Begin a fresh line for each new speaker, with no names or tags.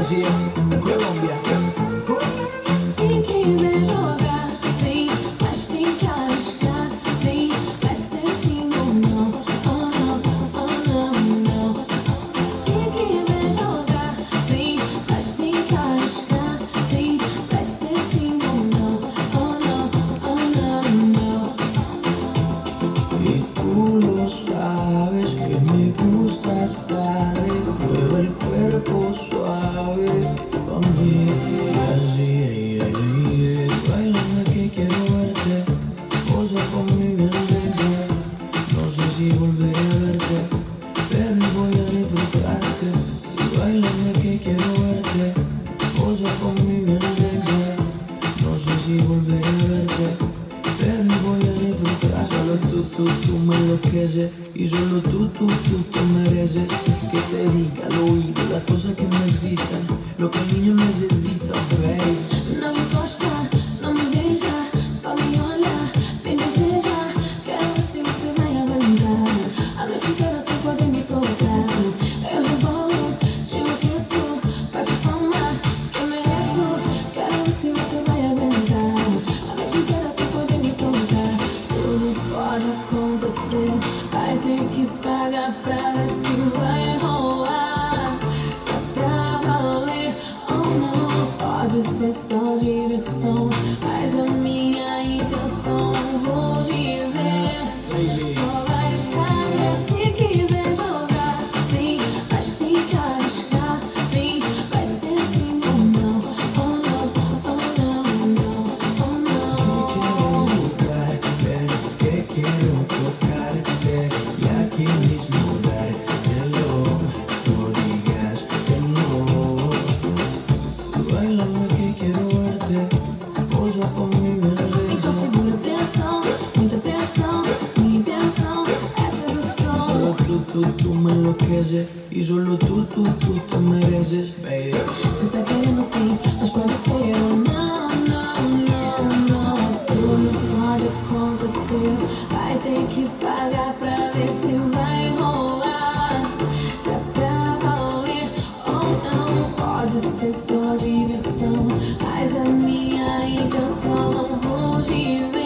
Brasil, Colômbia.
Se quiser jogar, vem, mas tem que arriscar. Vem, vai ser sim ou não. Oh não, oh não, não. Se quiser jogar, vem, mas tem que arriscar. Vem, vai ser sim ou não. Oh não, não.
Y tú lo sabes que me gustas tarde, mueve el cuerpo suave conmigo así, bailame que quiero verte, posa conmigo en sexy, no sé si volveré a verte, pero voy a disfrutarte, bailame que quiero verte, posa conmigo en sexy, no sé si volveré a verte, pero voy a disfrutar. Solo tú me enloqueces y solo tú mereces que te diga al oído las cosas que me excitan, lo que el niño necesita, baby.
Não me encosta, não me beija, só me olha, me deseja. Quero ver se você vai aguentar a noite inteira sem poder me tocar. Eu rebolo, te enlouqueço, bate palma, que eu mereço. Quero ver se você vai aguentar a noite inteira sem poder me tocar. Tudo pode acontecer, vai ter que pagar pra ver se vai rolar. Se é pra valer ou não, pode ser só diversão, mas a minha intenção não vou dizer. Só vai saber se quiser jogar. Vem, mas tem que arriscar. Vem, vai ser sim ou não. Oh não, oh não, não, oh
Si
não.
quieres jugar, ven que quiero tocarte y aquí mismo dártelo, no digas que no. Bailame que quiero verte, posa conmigo en
Então
sexy.
segura a pressão, muita pressão. Minha intenção é sedução.
Solo tú me enloqueces y solo tú mereces, baby.
Cê tá querendo sim, mas pode ser ou não, não. Tudo pode acontecer, vai ter que pagar pra ver se vai rolar. Se é pra valer ou não, pode ser só diversão, mas a minha intenção não vou dizer.